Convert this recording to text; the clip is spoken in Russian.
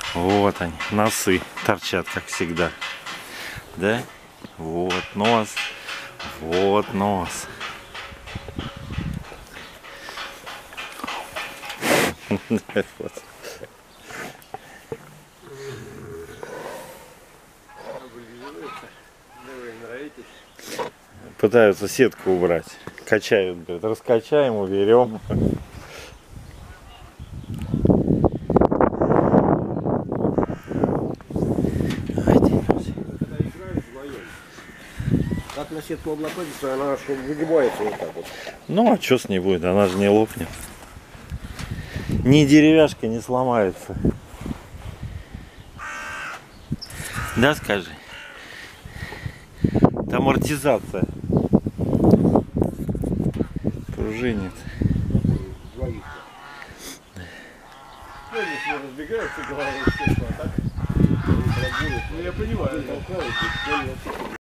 Вот они, носы торчат, как всегда. Да? Вот нос. Вот нос. Пытаются сетку убрать. Качают, говорят, раскачаем, уберем. Как на сетку облокотиться, она выгибается вот так вот. Ну, а что с ней будет? Она же не лопнет. Ни деревяшка не сломается. Да, скажи? Это амортизация. Пружинит. Ну, если разбегаются головой, а так. Ну, я понимаю.